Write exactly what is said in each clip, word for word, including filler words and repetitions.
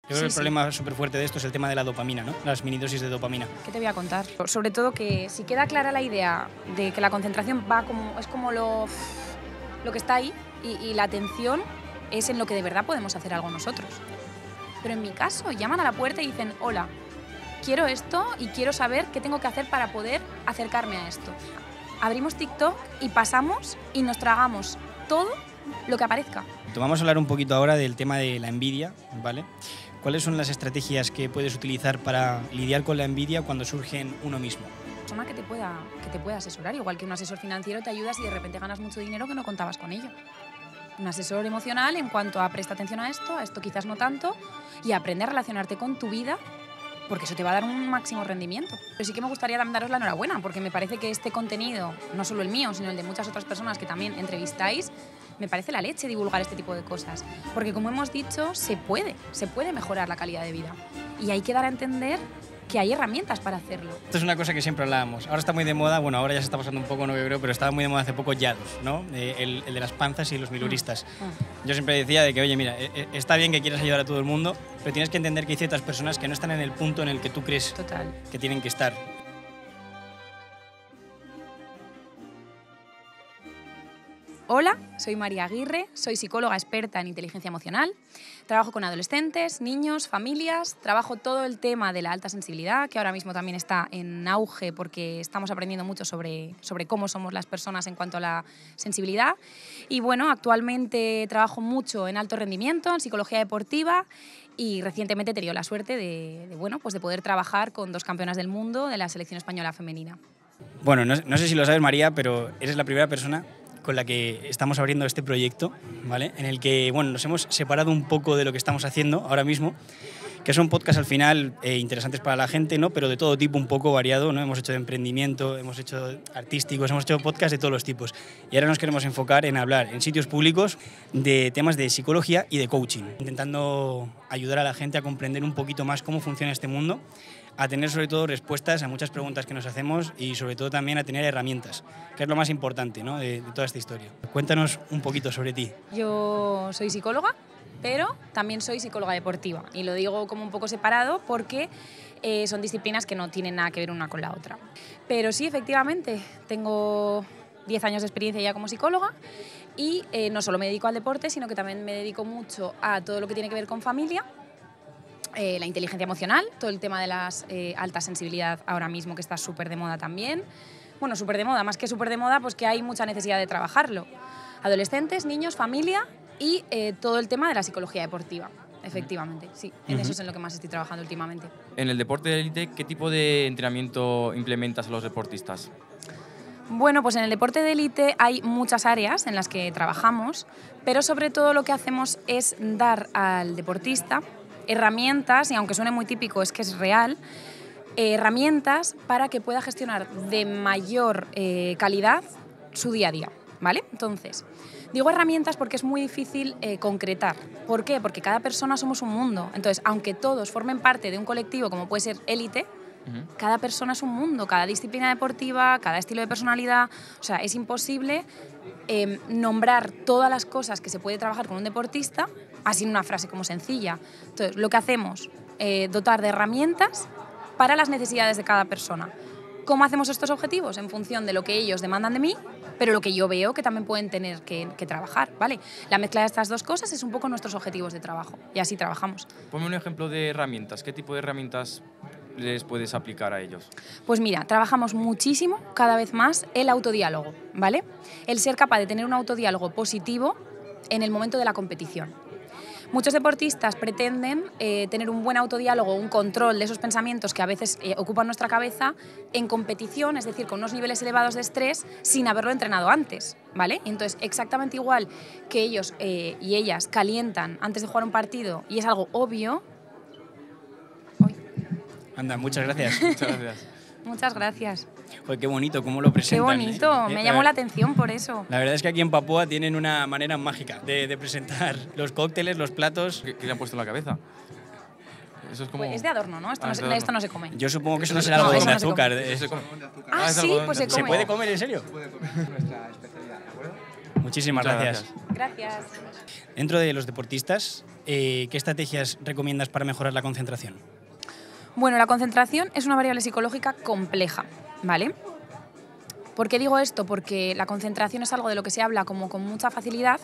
Yo creo que el problema súper fuerte de esto es el tema de la dopamina, ¿no? Las minidosis de dopamina. ¿Qué te voy a contar? Sobre todo que si queda clara la idea de que la concentración va como, es como lo, lo que está ahí y, y la atención es en lo que de verdad podemos hacer algo nosotros. Pero en mi caso, llaman a la puerta y dicen, hola, quiero esto y quiero saber qué tengo que hacer para poder acercarme a esto. Abrimos TikTok y pasamos y nos tragamos todo lo que aparezca. Vamos a hablar un poquito ahora del tema de la envidia, ¿vale? ¿Cuáles son las estrategias que puedes utilizar para lidiar con la envidia cuando surge en uno mismo? Una persona que te pueda, que te pueda asesorar, igual que un asesor financiero te ayuda si de repente ganas mucho dinero que no contabas con ello. Un asesor emocional en cuanto a presta atención a esto, a esto quizás no tanto, y aprende a relacionarte con tu vida, porque eso te va a dar un máximo rendimiento. Pero sí que me gustaría también daros la enhorabuena, porque me parece que este contenido, no solo el mío, sino el de muchas otras personas que también entrevistáis, me parece la leche divulgar este tipo de cosas. Porque como hemos dicho, se puede, se puede mejorar la calidad de vida. Y hay que dar a entender que hay herramientas para hacerlo. Esto es una cosa que siempre hablábamos. Ahora está muy de moda, bueno, ahora ya se está pasando un poco, no yo creo, pero estaba muy de moda hace poco Yados, ¿no? Eh, el, el de las panzas y los miluristas. Mm. Mm. Yo siempre decía de que, oye, mira, eh, está bien que quieras ayudar a todo el mundo, pero tienes que entender que hay ciertas personas que no están en el punto en el que tú crees Total. que tienen que estar. Hola, soy María Aguirre, soy psicóloga experta en inteligencia emocional, trabajo con adolescentes, niños, familias, trabajo todo el tema de la alta sensibilidad, que ahora mismo también está en auge porque estamos aprendiendo mucho sobre, sobre cómo somos las personas en cuanto a la sensibilidad. Y bueno, actualmente trabajo mucho en alto rendimiento, en psicología deportiva, y recientemente he tenido la suerte de, de, bueno, pues de poder trabajar con dos campeonas del mundo de la selección española femenina. Bueno, no, no sé si lo sabes, María, pero eres la primera persona con la que estamos abriendo este proyecto, ¿vale? En el que bueno, nos hemos separado un poco de lo que estamos haciendo ahora mismo, que son podcasts al final eh, interesantes para la gente, ¿no? Pero de todo tipo, un poco variado, ¿no? Hemos hecho de emprendimiento, hemos hecho artísticos, hemos hecho podcasts de todos los tipos. Y ahora nos queremos enfocar en hablar en sitios públicos de temas de psicología y de coaching, intentando ayudar a la gente a comprender un poquito más cómo funciona este mundo, a tener sobre todo respuestas a muchas preguntas que nos hacemos y sobre todo también a tener herramientas, que es lo más importante, ¿no? de, de toda esta historia. Cuéntanos un poquito sobre ti. Yo soy psicóloga, pero también soy psicóloga deportiva y lo digo como un poco separado porque eh, son disciplinas que no tienen nada que ver una con la otra. Pero sí, efectivamente, tengo diez años de experiencia ya como psicóloga y eh, no solo me dedico al deporte, sino que también me dedico mucho a todo lo que tiene que ver con familia. Eh, la inteligencia emocional, todo el tema de la eh, alta sensibilidad ahora mismo que está súper de moda también. Bueno, súper de moda, más que súper de moda, pues que hay mucha necesidad de trabajarlo. Adolescentes, niños, familia y eh, todo el tema de la psicología deportiva, efectivamente. Sí, en uh-huh. eso es en lo que más estoy trabajando últimamente. En el deporte de élite, ¿qué tipo de entrenamiento implementas a los deportistas? Bueno, pues en el deporte de élite hay muchas áreas en las que trabajamos, pero sobre todo lo que hacemos es dar al deportista herramientas, y aunque suene muy típico, es que es real, eh, herramientas para que pueda gestionar de mayor eh, calidad su día a día, ¿vale? Entonces, digo herramientas porque es muy difícil eh, concretar. ¿Por qué? Porque cada persona somos un mundo. Entonces, aunque todos formen parte de un colectivo como puede ser élite, uh-huh. cada persona es un mundo, cada disciplina deportiva, cada estilo de personalidad. O sea, es imposible eh, nombrar todas las cosas que se puede trabajar con un deportista así en una frase como sencilla. Entonces, lo que hacemos es eh, dotar de herramientas para las necesidades de cada persona. ¿Cómo hacemos estos objetivos? En función de lo que ellos demandan de mí, pero lo que yo veo que también pueden tener que, que trabajar, ¿vale? La mezcla de estas dos cosas es un poco nuestros objetivos de trabajo y así trabajamos. Ponme un ejemplo de herramientas. ¿Qué tipo de herramientas les puedes aplicar a ellos? Pues mira, trabajamos muchísimo, cada vez más, el autodiálogo, ¿vale? El ser capaz de tener un autodiálogo positivo en el momento de la competición. Muchos deportistas pretenden eh, tener un buen autodiálogo, un control de esos pensamientos que a veces eh, ocupan nuestra cabeza en competición, es decir, con unos niveles elevados de estrés sin haberlo entrenado antes, ¿vale? Entonces, exactamente igual que ellos eh, y ellas calientan antes de jugar un partido y es algo obvio. Uy. Anda, muchas gracias. Muchas gracias. Muchas gracias. Joder, qué bonito, cómo lo presentan. Qué bonito, ¿eh? me llamó la atención por eso. La verdad es que aquí en Papúa tienen una manera mágica de, de presentar los cócteles, los platos. ¿Qué, qué le han puesto en la cabeza? Eso es como... Pues es de adorno, ¿no? Esto, ah, no, se, esto no se come. Yo supongo que eso no será algo de azúcar. Ah, sí, pues se come. ¿Se puede comer, en serio? Se puede comer. Nuestra especialidad, ¿de acuerdo? Muchísimas Muchas gracias. Gracias. Dentro de los deportistas, eh, ¿qué estrategias recomiendas para mejorar la concentración? Bueno, la concentración es una variable psicológica compleja, ¿vale? ¿Por qué digo esto? Porque la concentración es algo de lo que se habla como con mucha facilidad,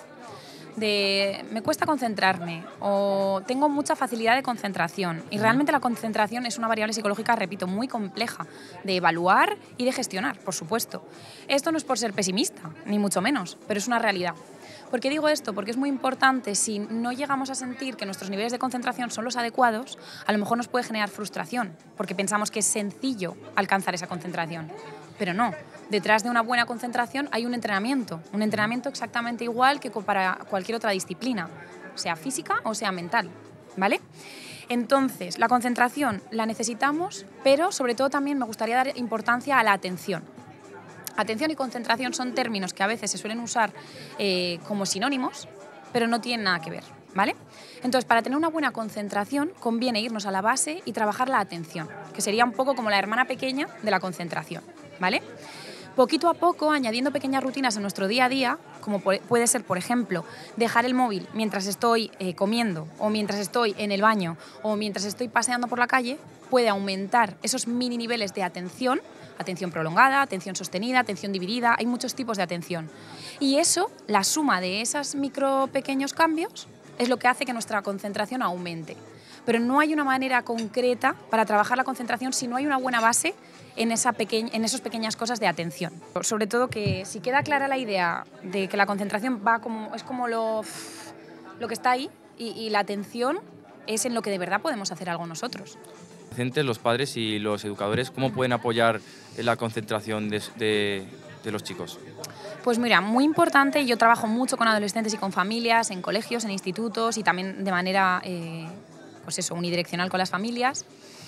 de me cuesta concentrarme o tengo mucha facilidad de concentración. Y realmente la concentración es una variable psicológica, repito, muy compleja de evaluar y de gestionar, por supuesto. Esto no es por ser pesimista, ni mucho menos, pero es una realidad. ¿Por qué digo esto? Porque es muy importante, si no llegamos a sentir que nuestros niveles de concentración son los adecuados, a lo mejor nos puede generar frustración, porque pensamos que es sencillo alcanzar esa concentración. Pero no, detrás de una buena concentración hay un entrenamiento, un entrenamiento exactamente igual que para cualquier otra disciplina, sea física o sea mental, ¿vale? Entonces, la concentración la necesitamos, pero sobre todo también me gustaría dar importancia a la atención. Atención y concentración son términos que a veces se suelen usar eh, como sinónimos, pero no tienen nada que ver, ¿vale? Entonces, para tener una buena concentración, conviene irnos a la base y trabajar la atención, que sería un poco como la hermana pequeña de la concentración, ¿vale? Poquito a poco, añadiendo pequeñas rutinas en nuestro día a día, como puede ser, por ejemplo, dejar el móvil mientras estoy eh, comiendo, o mientras estoy en el baño, o mientras estoy paseando por la calle, puede aumentar esos mini niveles de atención, atención prolongada, atención sostenida, atención dividida, hay muchos tipos de atención. Y eso, la suma de esos micro pequeños cambios, es lo que hace que nuestra concentración aumente. Pero no hay una manera concreta para trabajar la concentración si no hay una buena base en, esa peque- en esas pequeñas cosas de atención. Sobre todo que si queda clara la idea de que la concentración va como, es como lo, lo que está ahí y, y la atención es en lo que de verdad podemos hacer algo nosotros. Los padres y los educadores, ¿cómo pueden apoyar la concentración de, de, de los chicos? Pues mira, muy importante, yo trabajo mucho con adolescentes y con familias, en colegios, en institutos y también de manera, eh, pues eso, unidireccional con las familias.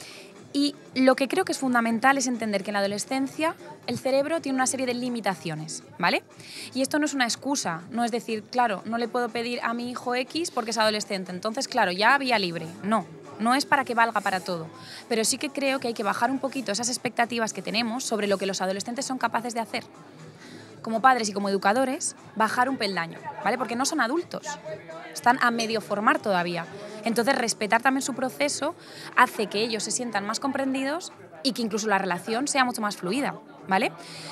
Y lo que creo que es fundamental es entender que en la adolescencia el cerebro tiene una serie de limitaciones, ¿vale? Y esto no es una excusa, no es decir, claro, no le puedo pedir a mi hijo X porque es adolescente, entonces, claro, ya vía libre. No, no es para que valga para todo, pero sí que creo que hay que bajar un poquito esas expectativas que tenemos sobre lo que los adolescentes son capaces de hacer. Como padres y como educadores, bajar un peldaño, ¿vale? Porque no son adultos, están a medio formar todavía. Entonces, respetar también su proceso hace que ellos se sientan más comprendidos y que incluso la relación sea mucho más fluida, ¿vale?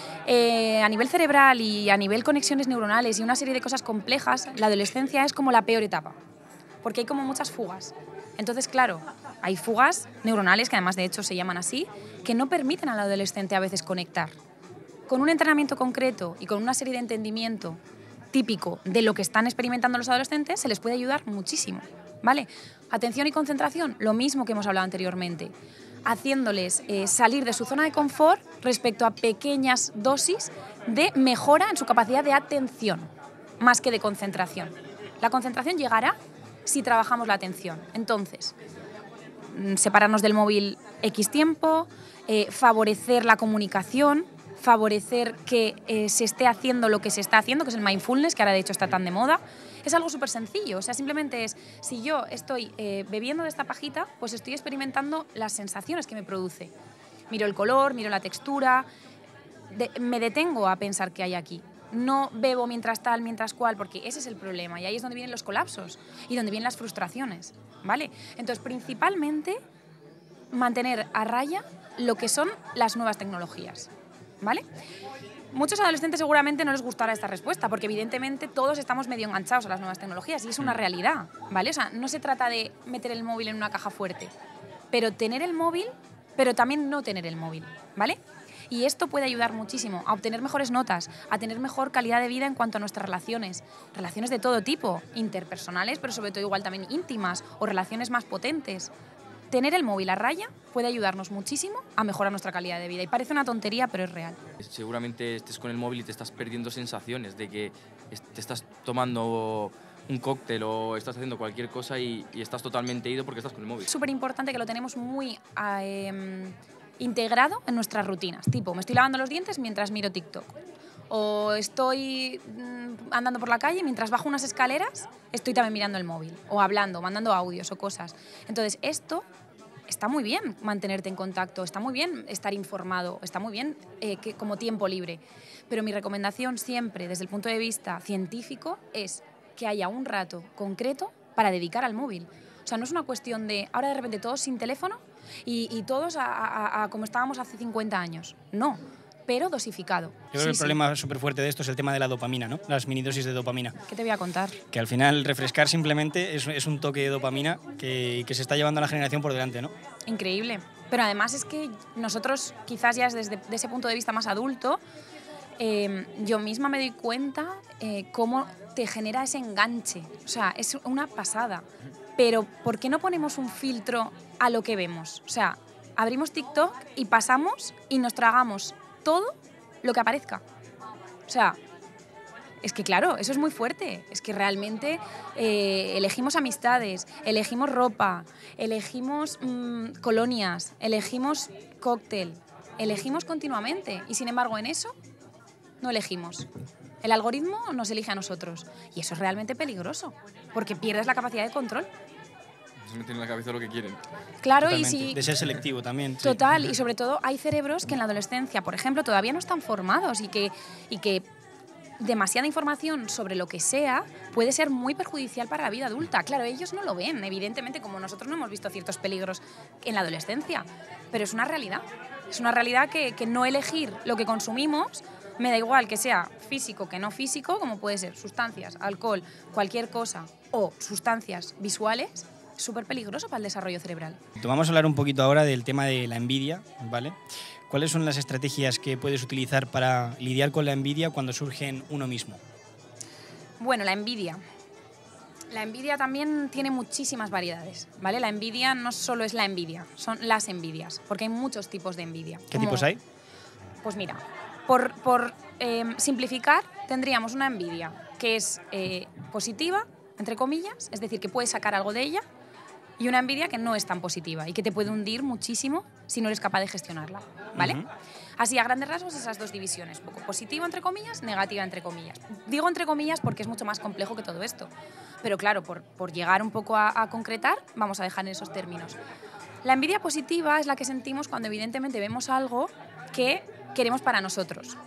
Eh, a nivel cerebral y a nivel conexiones neuronales y una serie de cosas complejas, la adolescencia es como la peor etapa, porque hay como muchas fugas. Entonces, claro, hay fugas neuronales, que además de hecho se llaman así, que no permiten al adolescente a veces conectar. Con un entrenamiento concreto y con una serie de entendimiento típico de lo que están experimentando los adolescentes, se les puede ayudar muchísimo, ¿vale? Atención y concentración, lo mismo que hemos hablado anteriormente, haciéndoles eh, salir de su zona de confort respecto a pequeñas dosis de mejora en su capacidad de atención, más que de concentración. La concentración llegará si trabajamos la atención. Entonces, separarnos del móvil X tiempo, eh, favorecer la comunicación, favorecer que eh, se esté haciendo lo que se está haciendo, que es el mindfulness, que ahora de hecho está tan de moda. Es algo súper sencillo, o sea, simplemente es, si yo estoy eh, bebiendo de esta pajita, pues estoy experimentando las sensaciones que me produce. Miro el color, miro la textura, de, me detengo a pensar qué hay aquí. No bebo mientras tal, mientras cual, porque ese es el problema y ahí es donde vienen los colapsos y donde vienen las frustraciones, ¿vale? Entonces, principalmente, mantener a raya lo que son las nuevas tecnologías, ¿vale? Muchos adolescentes seguramente no les gustará esta respuesta, porque evidentemente todos estamos medio enganchados a las nuevas tecnologías y es una realidad, ¿vale? O sea, no se trata de meter el móvil en una caja fuerte, pero tener el móvil, pero también no tener el móvil, ¿vale? Y esto puede ayudar muchísimo a obtener mejores notas, a tener mejor calidad de vida en cuanto a nuestras relaciones, relaciones de todo tipo, interpersonales, pero sobre todo igual también íntimas o relaciones más potentes. Tener el móvil a raya puede ayudarnos muchísimo a mejorar nuestra calidad de vida. Y parece una tontería, pero es real. Seguramente estés con el móvil y te estás perdiendo sensaciones de que te estás tomando un cóctel o estás haciendo cualquier cosa y, y estás totalmente ido porque estás con el móvil. Es súper importante que lo tenemos muy eh, integrado en nuestras rutinas. Tipo, me estoy lavando los dientes mientras miro TikTok. O estoy andando por la calle mientras bajo unas escaleras, estoy también mirando el móvil, o hablando, mandando audios o cosas. Entonces, esto está muy bien mantenerte en contacto, está muy bien estar informado, está muy bien eh, que, como tiempo libre. Pero mi recomendación siempre, desde el punto de vista científico, es que haya un rato concreto para dedicar al móvil. O sea, no es una cuestión de ahora de repente todos sin teléfono y, y todos a, a, a como estábamos hace cincuenta años. No, pero dosificado. Yo creo sí, que el sí. problema súper fuerte de esto es el tema de la dopamina, ¿no? Las minidosis de dopamina. ¿Qué te voy a contar? Que al final refrescar simplemente es, es un toque de dopamina que, que se está llevando a la generación por delante, ¿no? Increíble. Pero además es que nosotros, quizás ya desde de ese punto de vista más adulto, eh, yo misma me doy cuenta eh, cómo te genera ese enganche. O sea, es una pasada. Pero ¿por qué no ponemos un filtro a lo que vemos? O sea, abrimos TikTok y pasamos y nos tragamos todo lo que aparezca. O sea, es que claro, eso es muy fuerte. Es que realmente eh, elegimos amistades, elegimos ropa, elegimos mmm, colonias, elegimos cóctel, elegimos continuamente. Y sin embargo, en eso no elegimos. El algoritmo nos elige a nosotros. Y eso es realmente peligroso, porque pierdes la capacidad de control. Se meten en la cabeza lo que quieren. Claro, Totalmente. y si... De ser selectivo también. Total, sí. Y sobre todo hay cerebros que en la adolescencia, por ejemplo, todavía no están formados y que, y que demasiada información sobre lo que sea puede ser muy perjudicial para la vida adulta. Claro, ellos no lo ven, evidentemente, como nosotros no hemos visto ciertos peligros en la adolescencia, pero es una realidad. Es una realidad que, que no elegir lo que consumimos, me da igual que sea físico que no físico, como puede ser sustancias, alcohol, cualquier cosa, o sustancias visuales, es súper peligroso para el desarrollo cerebral. Vamos a hablar un poquito ahora del tema de la envidia, ¿vale? ¿Cuáles son las estrategias que puedes utilizar para lidiar con la envidia cuando surge en uno mismo? Bueno, la envidia. La envidia también tiene muchísimas variedades, ¿vale? La envidia no solo es la envidia, son las envidias, porque hay muchos tipos de envidia. ¿Qué Como, tipos hay? Pues mira, por, por eh, simplificar, tendríamos una envidia que es eh, positiva, entre comillas, es decir, que puedes sacar algo de ella, y una envidia que no es tan positiva y que te puede hundir muchísimo si no eres capaz de gestionarla, ¿vale? Uh-huh. Así, a grandes rasgos, esas dos divisiones, poco positiva entre comillas, negativa entre comillas. Digo entre comillas porque es mucho más complejo que todo esto, pero claro, por, por llegar un poco a, a concretar, vamos a dejar en esos términos. La envidia positiva es la que sentimos cuando evidentemente vemos algo que queremos para nosotros.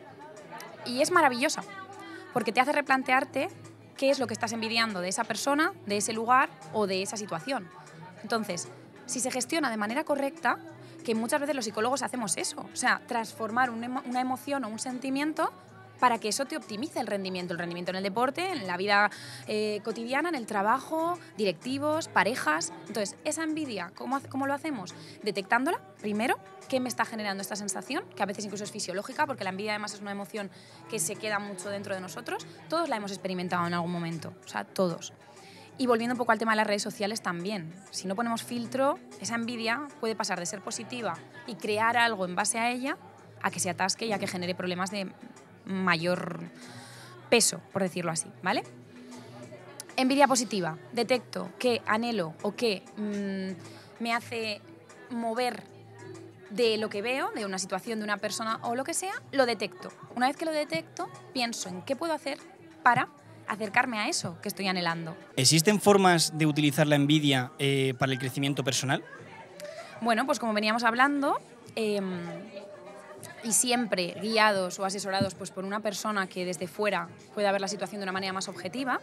Y es maravillosa, porque te hace replantearte qué es lo que estás envidiando de esa persona, de ese lugar o de esa situación. Entonces, si se gestiona de manera correcta, que muchas veces los psicólogos hacemos eso, o sea, transformar una, emo- una emoción o un sentimiento para que eso te optimice el rendimiento, el rendimiento en el deporte, en la vida eh, cotidiana, en el trabajo, directivos, parejas. Entonces, esa envidia, ¿cómo, ¿cómo lo hacemos? Detectándola, primero, qué me está generando esta sensación, que a veces incluso es fisiológica, porque la envidia además es una emoción que se queda mucho dentro de nosotros. Todos la hemos experimentado en algún momento, o sea, todos. Y volviendo un poco al tema de las redes sociales también, si no ponemos filtro, esa envidia puede pasar de ser positiva y crear algo en base a ella, a que se atasque y a que genere problemas de mayor peso, por decirlo así, ¿vale? Envidia positiva. Detecto que anhelo o que mmm, me hace mover de lo que veo, de una situación, de una persona o lo que sea, lo detecto. Una vez que lo detecto, pienso en qué puedo hacer para acercarme a eso que estoy anhelando. ¿Existen formas de utilizar la envidia eh, para el crecimiento personal? Bueno, pues como veníamos hablando, eh, y siempre guiados o asesorados pues, por una persona que desde fuera pueda ver la situación de una manera más objetiva,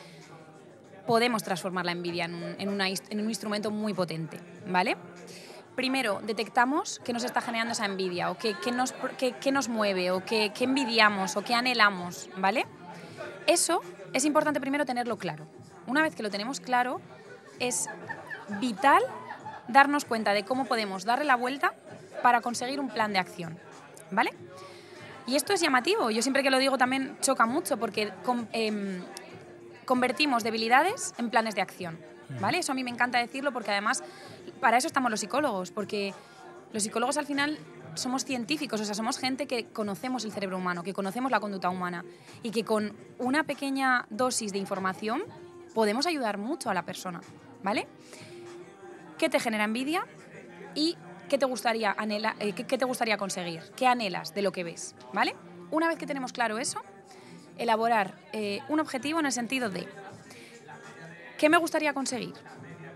podemos transformar la envidia en un, en una, en un instrumento muy potente, ¿vale? Primero, detectamos qué nos está generando esa envidia, o qué, qué, nos, qué, qué nos mueve, o qué, qué envidiamos, o qué anhelamos, ¿vale? Eso es importante primero tenerlo claro. Una vez que lo tenemos claro, es vital darnos cuenta de cómo podemos darle la vuelta para conseguir un plan de acción, ¿vale? Y esto es llamativo. Yo siempre que lo digo también choca mucho porque con, eh, convertimos debilidades en planes de acción, ¿vale? Eso a mí me encanta decirlo porque además para eso estamos los psicólogos, porque los psicólogos al final somos científicos, o sea, somos gente que conocemos el cerebro humano, que conocemos la conducta humana y que con una pequeña dosis de información podemos ayudar mucho a la persona, ¿vale? ¿Qué te genera envidia y qué te gustaría, anhela, eh, qué, qué te gustaría conseguir? ¿Qué anhelas de lo que ves? ¿Vale? Una vez que tenemos claro eso, elaborar eh, un objetivo en el sentido de ¿qué me gustaría conseguir?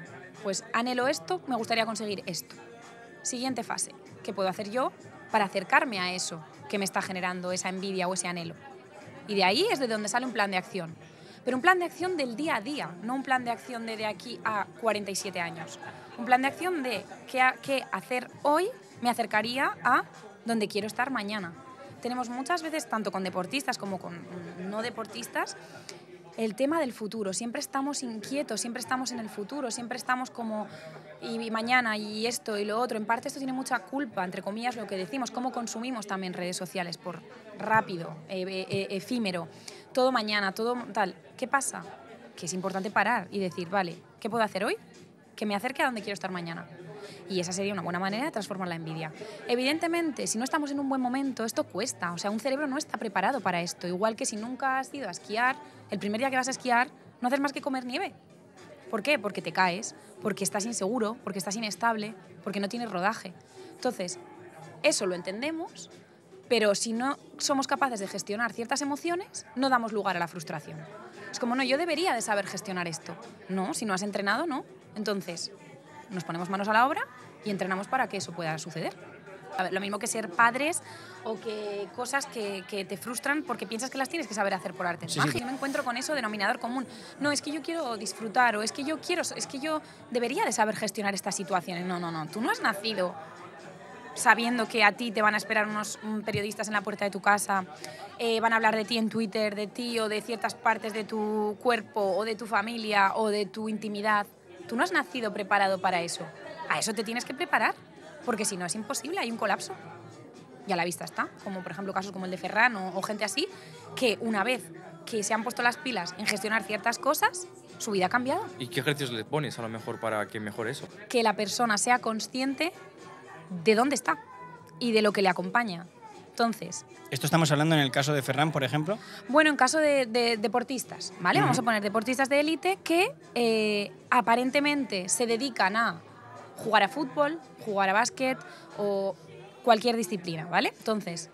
pues anhelo esto, me gustaría conseguir esto. Siguiente fase, ¿qué puedo hacer yo para acercarme a eso que me está generando esa envidia o ese anhelo? Y de ahí es de donde sale un plan de acción. Pero un plan de acción del día a día, no un plan de acción de de aquí a cuarenta y siete años. Un plan de acción de qué, a, qué hacer hoy me acercaría a donde quiero estar mañana. Tenemos muchas veces, tanto con deportistas como con no deportistas, el tema del futuro. Siempre estamos inquietos, siempre estamos en el futuro, siempre estamos como y mañana y esto y lo otro. En parte esto tiene mucha culpa, entre comillas, lo que decimos, cómo consumimos también redes sociales, por rápido, eh, eh, efímero, todo mañana, todo tal. ¿Qué pasa? Que es importante parar y decir, vale, ¿qué puedo hacer hoy? Que me acerque a donde quiero estar mañana. Y esa sería una buena manera de transformar la envidia. Evidentemente, si no estamos en un buen momento, esto cuesta. O sea, un cerebro no está preparado para esto. Igual que si nunca has ido a esquiar, el primer día que vas a esquiar, no haces más que comer nieve. ¿Por qué? Porque te caes, porque estás inseguro, porque estás inestable, porque no tienes rodaje. Entonces, eso lo entendemos, pero si no somos capaces de gestionar ciertas emociones, no damos lugar a la frustración. Es como, no, yo debería de saber gestionar esto. No, si no has entrenado, no. Entonces, nos ponemos manos a la obra y entrenamos para que eso pueda suceder. A ver, lo mismo que ser padres o que cosas que, que te frustran porque piensas que las tienes que saber hacer por arte de Sí, magia. sí. Yo me encuentro con eso denominador común. No, es que yo quiero disfrutar o es que yo quiero, es que yo debería de saber gestionar estas situaciones. No, no, no. Tú no has nacido sabiendo que a ti te van a esperar unos mm, periodistas en la puerta de tu casa, eh, van a hablar de ti en Twitter, de ti o de ciertas partes de tu cuerpo o de tu familia o de tu intimidad. Tú no has nacido preparado para eso. A eso te tienes que preparar, porque si no es imposible, hay un colapso. Y a la vista está, como por ejemplo casos como el de Ferran o, o gente así, que una vez que se han puesto las pilas en gestionar ciertas cosas, su vida ha cambiado. ¿Y qué ejercicios le pones a lo mejor para que mejore eso? Que la persona sea consciente de dónde está y de lo que le acompaña. Entonces, Esto estamos hablando en el caso de Ferran, por ejemplo. bueno, en caso de, de deportistas, ¿vale? Ujú. Vamos a poner deportistas de élite que eh, aparentemente se dedican a jugar a fútbol, jugar a básquet o cualquier disciplina, ¿vale? Entonces,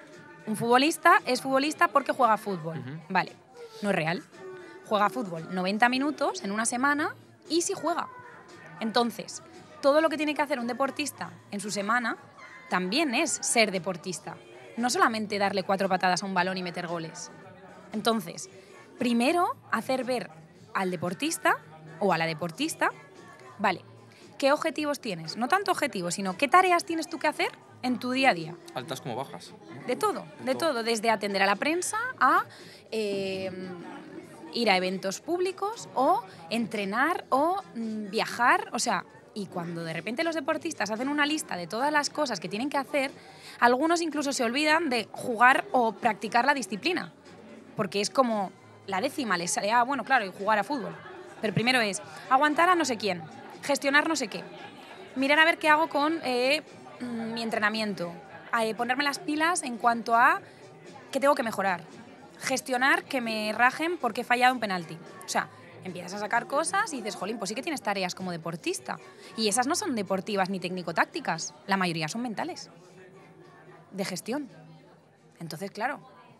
un futbolista es futbolista porque juega a fútbol, Ujú. ¿vale? No es real. Juega a fútbol noventa minutos en una semana y sí juega. Entonces, todo lo que tiene que hacer un deportista en su semana también es ser deportista. No solamente darle cuatro patadas a un balón y meter goles. Entonces, primero hacer ver al deportista o a la deportista, vale, ¿qué objetivos tienes? No tanto objetivos, sino qué tareas tienes tú que hacer en tu día a día. Altas como bajas. De todo, De de todo. todo, desde atender a la prensa a eh, ir a eventos públicos o entrenar o mm, viajar, o sea, y cuando de repente los deportistas hacen una lista de todas las cosas que tienen que hacer, algunos incluso se olvidan de jugar o practicar la disciplina, porque es como la décima les sale, ah, bueno, claro, y jugar a fútbol, pero primero es aguantar a no sé quién, gestionar no sé qué, mirar a ver qué hago con eh, mi entrenamiento, a, eh, ponerme las pilas en cuanto a qué tengo que mejorar, gestionar que me rajen porque he fallado un penalti. O sea, empiezas a sacar cosas y dices, jolín, pues sí que tienes tareas como deportista. Y esas no son deportivas ni técnico-tácticas, la mayoría son mentales, de gestión. Entonces, claro,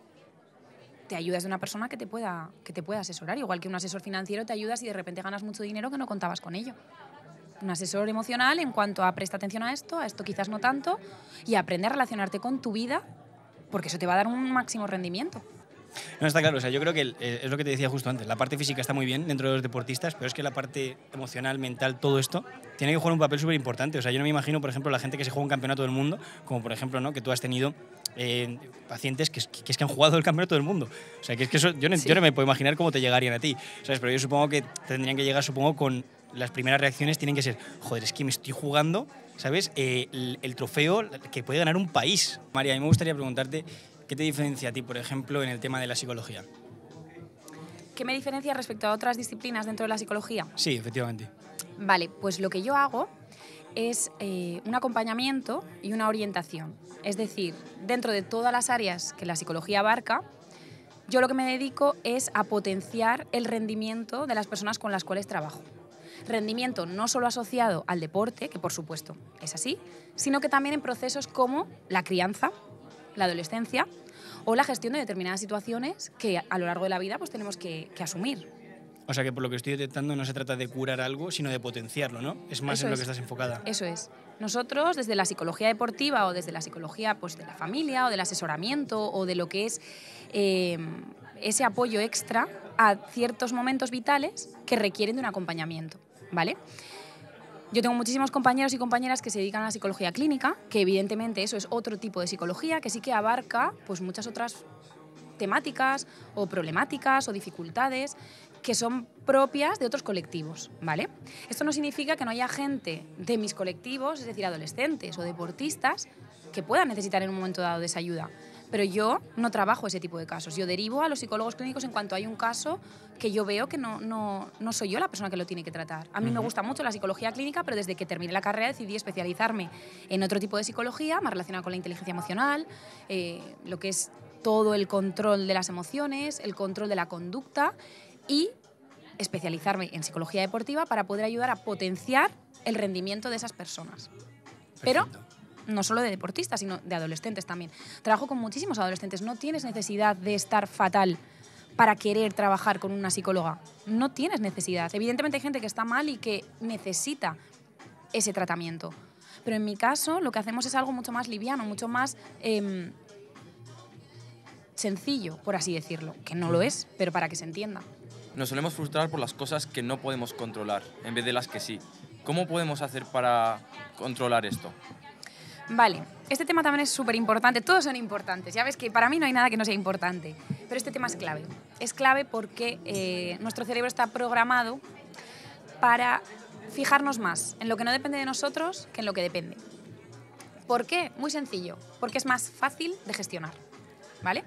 te ayudas de una persona que te pueda, que te pueda asesorar, igual que un asesor financiero te ayuda si de repente ganas mucho dinero que no contabas con ello. Un asesor emocional en cuanto a presta atención a esto, a esto quizás no tanto, y aprende a relacionarte con tu vida, porque eso te va a dar un máximo rendimiento. No, está claro, o sea, yo creo que el- eh, es lo que te decía justo antes, la parte física está muy bien dentro de los deportistas, pero es que la parte emocional, mental, todo esto, tiene que jugar un papel súper importante. O sea, yo no me imagino, por ejemplo, la gente que se juega un campeonato del mundo, como por ejemplo, ¿no?, que tú has tenido eh, pacientes que es, que es que han jugado el campeonato del mundo. O sea, que es que eso, yo, no, Sí. yo no me puedo imaginar cómo te llegarían a ti, ¿sabes? Pero yo supongo que tendrían que llegar, supongo, con las primeras reacciones tienen que ser, joder, es que me estoy jugando, ¿sabes?, Eh, el, el trofeo que puede ganar un país. María, a mí me gustaría preguntarte, ¿qué te diferencia a ti, por ejemplo, en el tema de la psicología? ¿Qué me diferencia respecto a otras disciplinas dentro de la psicología? Sí, efectivamente. Vale, pues lo que yo hago es eh, un acompañamiento y una orientación. Es decir, dentro de todas las áreas que la psicología abarca, yo lo que me dedico es a potenciar el rendimiento de las personas con las cuales trabajo. Rendimiento no solo asociado al deporte, que por supuesto es así, sino que también en procesos como la crianza, la adolescencia o la gestión de determinadas situaciones que a lo largo de la vida pues tenemos que, que asumir. O sea que por lo que estoy detectando no se trata de curar algo, sino de potenciarlo, ¿no? Es más Eso en lo es. que estás enfocada. Eso es. Nosotros, desde la psicología deportiva o desde la psicología pues, de la familia o del asesoramiento o de lo que es eh, ese apoyo extra a ciertos momentos vitales que requieren de un acompañamiento, ¿vale? Yo tengo muchísimos compañeros y compañeras que se dedican a la psicología clínica, que evidentemente eso es otro tipo de psicología que sí que abarca pues, muchas otras temáticas o problemáticas o dificultades que son propias de otros colectivos, ¿vale? Esto no significa que no haya gente de mis colectivos, es decir, adolescentes o deportistas, que puedan necesitar en un momento dado de esa ayuda. Pero yo no trabajo ese tipo de casos. Yo derivo a los psicólogos clínicos en cuanto hay un caso que yo veo que no, no, no soy yo la persona que lo tiene que tratar. A mí me gusta mucho la psicología clínica, pero desde que terminé la carrera decidí especializarme en otro tipo de psicología, más relacionada con la inteligencia emocional, eh, lo que es todo el control de las emociones, el control de la conducta y especializarme en psicología deportiva para poder ayudar a potenciar el rendimiento de esas personas. Pero no solo de deportistas, sino de adolescentes también. Trabajo con muchísimos adolescentes. No tienes necesidad de estar fatal para querer trabajar con una psicóloga. No tienes necesidad. Evidentemente hay gente que está mal y que necesita ese tratamiento. Pero en mi caso lo que hacemos es algo mucho más liviano, mucho más eh, sencillo, por así decirlo. Que no lo es, pero para que se entienda. Nos solemos frustrar por las cosas que no podemos controlar, en vez de las que sí. ¿Cómo podemos hacer para controlar esto? Vale, este tema también es súper importante, todos son importantes, ya ves que para mí no hay nada que no sea importante, pero este tema es clave. Es clave porque eh, nuestro cerebro está programado para fijarnos más en lo que no depende de nosotros que en lo que depende. ¿Por qué? Muy sencillo, porque es más fácil de gestionar, ¿vale?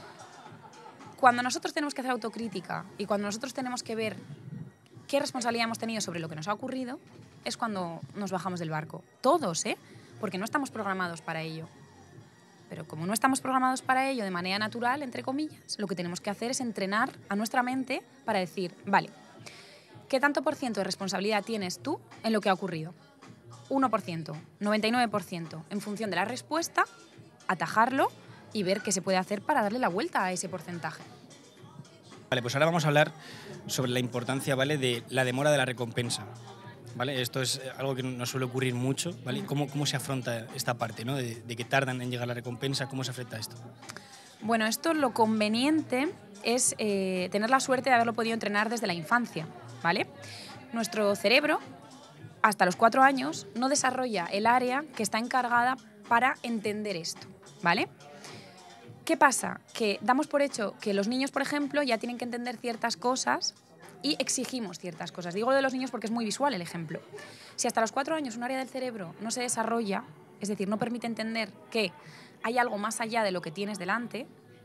Cuando nosotros tenemos que hacer autocrítica y cuando nosotros tenemos que ver qué responsabilidad hemos tenido sobre lo que nos ha ocurrido, es cuando nos bajamos del barco. Todos, ¿eh? Porque no estamos programados para ello. Pero como no estamos programados para ello de manera natural, entre comillas, lo que tenemos que hacer es entrenar a nuestra mente para decir, vale, ¿qué tanto por ciento de responsabilidad tienes tú en lo que ha ocurrido? uno por ciento, noventa y nueve por ciento. En función de la respuesta, atajarlo y ver qué se puede hacer para darle la vuelta a ese porcentaje. Vale, pues ahora vamos a hablar sobre la importancia, ¿vale?, de la demora de la recompensa. ¿Vale? Esto es algo que nos suele ocurrir mucho, ¿vale? ¿Cómo, cómo se afronta esta parte, ¿no?, de, de que tardan en llegar la recompensa? ¿Cómo se afronta esto? Bueno, esto lo conveniente es eh, tener la suerte de haberlo podido entrenar desde la infancia, ¿vale? Nuestro cerebro, hasta los cuatro años, no desarrolla el área que está encargada para entender esto, ¿vale? ¿Qué pasa? Que damos por hecho que los niños, por ejemplo, ya tienen que entender ciertas cosas y exigimos ciertas cosas. Digo lo de los niños porque es muy visual el ejemplo. Si hasta los cuatro años un área del cerebro no se desarrolla, es decir, no permite entender que hay algo más allá de lo que tienes delante,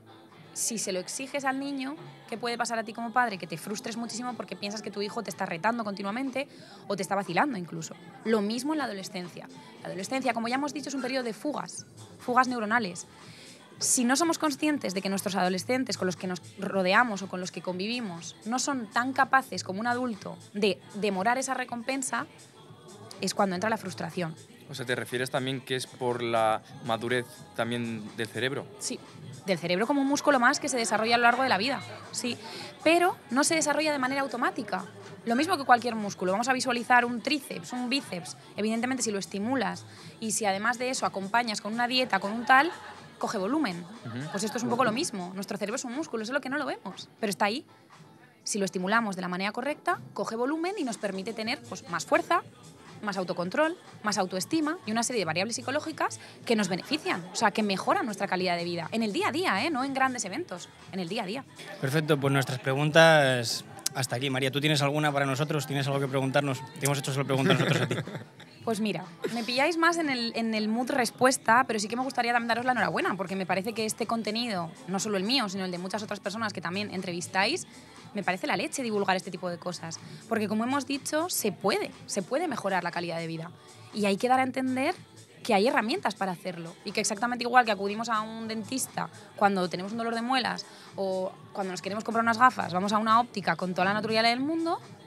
si se lo exiges al niño, ¿qué puede pasar a ti como padre? Que te frustres muchísimo porque piensas que tu hijo te está retando continuamente o te está vacilando incluso. Lo mismo en la adolescencia. La adolescencia, como ya hemos dicho, es un periodo de fugas, fugas neuronales. Si no somos conscientes de que nuestros adolescentes con los que nos rodeamos o con los que convivimos no son tan capaces como un adulto de demorar esa recompensa, es cuando entra la frustración. O sea, ¿te refieres también que es por la madurez también del cerebro? Sí, del cerebro como un músculo más que se desarrolla a lo largo de la vida, sí, pero no se desarrolla de manera automática. Lo mismo que cualquier músculo. Vamos a visualizar un tríceps, un bíceps. Evidentemente, si lo estimulas y si además de eso acompañas con una dieta, con un tal, coge volumen. Uh-huh. Pues esto es un poco lo mismo. Nuestro cerebro es un músculo, eso es lo que no lo vemos, pero está ahí. Si lo estimulamos de la manera correcta, coge volumen y nos permite tener pues, más fuerza, más autocontrol, más autoestima y una serie de variables psicológicas que nos benefician, o sea, que mejoran nuestra calidad de vida en el día a día, ¿eh? No en grandes eventos, en el día a día. Perfecto, pues nuestras preguntas hasta aquí. María, ¿tú tienes alguna para nosotros? ¿Tienes algo que preguntarnos? Te hemos hecho solo preguntas nosotros a ti. Pues mira, me pilláis más en el, en el mood respuesta, pero sí que me gustaría también daros la enhorabuena, porque me parece que este contenido, no solo el mío, sino el de muchas otras personas que también entrevistáis, me parece la leche divulgar este tipo de cosas. Porque como hemos dicho, se puede, se puede mejorar la calidad de vida. Y hay que dar a entender que hay herramientas para hacerlo. Y que exactamente igual que acudimos a un dentista cuando tenemos un dolor de muelas o cuando nos queremos comprar unas gafas, vamos a una óptica con toda la naturalidad del mundo,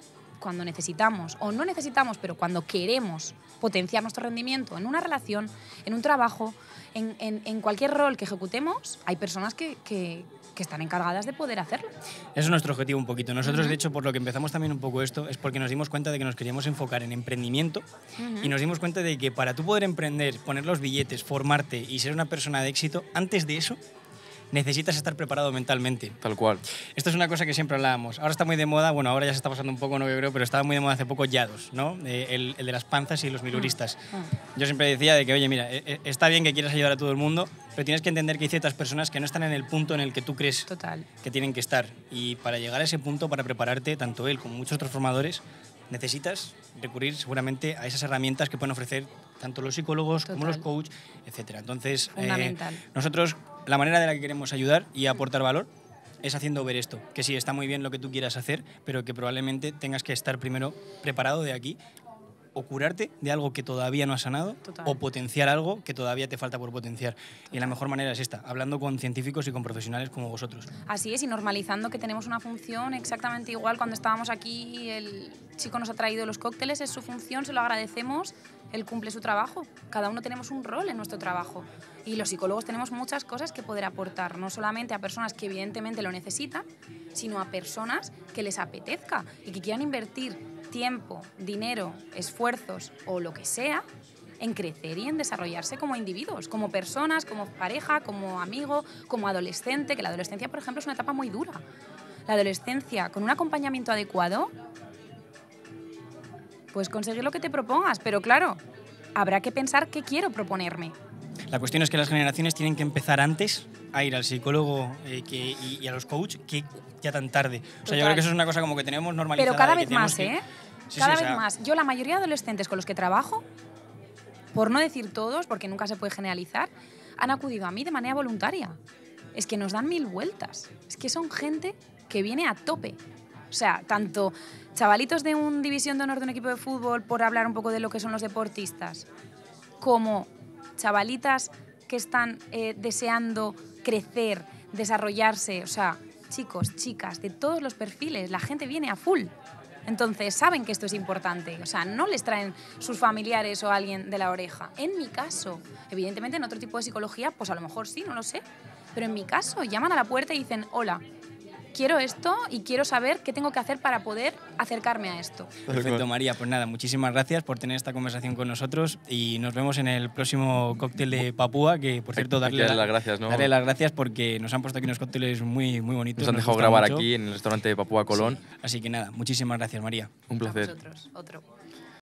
cuando necesitamos, o no necesitamos, pero cuando queremos potenciar nuestro rendimiento en una relación, en un trabajo, en, en, en cualquier rol que ejecutemos, hay personas que, que, que están encargadas de poder hacerlo. Ese es nuestro objetivo un poquito. Nosotros, uh-huh. de hecho, por lo que empezamos también un poco esto, es porque nos dimos cuenta de que nos queríamos enfocar en emprendimiento uh-huh. y nos dimos cuenta de que para tú poder emprender, poner los billetes, formarte y ser una persona de éxito, antes de eso necesitas estar preparado mentalmente. Tal cual. Esto es una cosa que siempre hablábamos. Ahora está muy de moda, bueno, ahora ya se está pasando un poco, no yo creo, pero estaba muy de moda hace poco Yados, ¿no? Eh, el, el de las panzas y los miluristas. Mm. Yo siempre decía de que, oye, mira, eh, está bien que quieras ayudar a todo el mundo, pero tienes que entender que hay ciertas personas que no están en el punto en el que tú crees Total. que tienen que estar. Y para llegar a ese punto, para prepararte, tanto él como muchos otros formadores, necesitas recurrir seguramente a esas herramientas que pueden ofrecer tanto los psicólogos Total. Como los coaches, etcétera. Entonces, eh, nosotros la manera de la que queremos ayudar y aportar valor es haciendo ver esto, que sí, está muy bien lo que tú quieras hacer, pero que probablemente tengas que estar primero preparado de aquí, o curarte de algo que todavía no has sanado, Total. O potenciar algo que todavía te falta por potenciar. Total. Y la mejor manera es esta, hablando con científicos y con profesionales como vosotros. Así es, y normalizando que tenemos una función exactamente igual. Cuando estábamos aquí, el chico nos ha traído los cócteles, es su función, se lo agradecemos, él cumple su trabajo. Cada uno tenemos un rol en nuestro trabajo. Y los psicólogos tenemos muchas cosas que poder aportar, no solamente a personas que evidentemente lo necesitan, sino a personas que les apetezca y que quieran invertir tiempo, dinero, esfuerzos o lo que sea en crecer y en desarrollarse como individuos, como personas, como pareja, como amigo, como adolescente, que la adolescencia, por ejemplo, es una etapa muy dura. La adolescencia, con un acompañamiento adecuado, puedes conseguir lo que te propongas, pero claro, habrá que pensar qué quiero proponerme. La cuestión es que las generaciones tienen que empezar antes a ir al psicólogo eh, que, y, y a los coaches que ya tan tarde. O sea, Total. Yo creo que eso es una cosa como que tenemos normalizada. Pero cada vez más, que... ¿eh? Sí, cada sí, vez o sea... más. Yo la mayoría de adolescentes con los que trabajo, por no decir todos, porque nunca se puede generalizar, han acudido a mí de manera voluntaria. Es que nos dan mil vueltas. Es que son gente que viene a tope. O sea, tanto chavalitos de un división de honor de un equipo de fútbol, por hablar un poco de lo que son los deportistas, como chavalitas que están eh, deseando crecer, desarrollarse, o sea, chicos, chicas, de todos los perfiles, la gente viene a full. Entonces, saben que esto es importante, o sea, no les traen sus familiares o alguien de la oreja. En mi caso, evidentemente en otro tipo de psicología, pues a lo mejor sí, no lo sé, pero en mi caso, llaman a la puerta y dicen, hola, quiero esto y quiero saber qué tengo que hacer para poder acercarme a esto. Perfecto, María. Pues nada, muchísimas gracias por tener esta conversación con nosotros y nos vemos en el próximo cóctel de Papúa, que por cierto, darle, darle la, las gracias, ¿no? darle las gracias porque nos han puesto aquí unos cócteles muy, muy bonitos. Nos han dejado grabar mucho. Aquí en el restaurante de Papúa Colón. Sí. Así que nada, muchísimas gracias, María. Un placer. A vosotros, otro.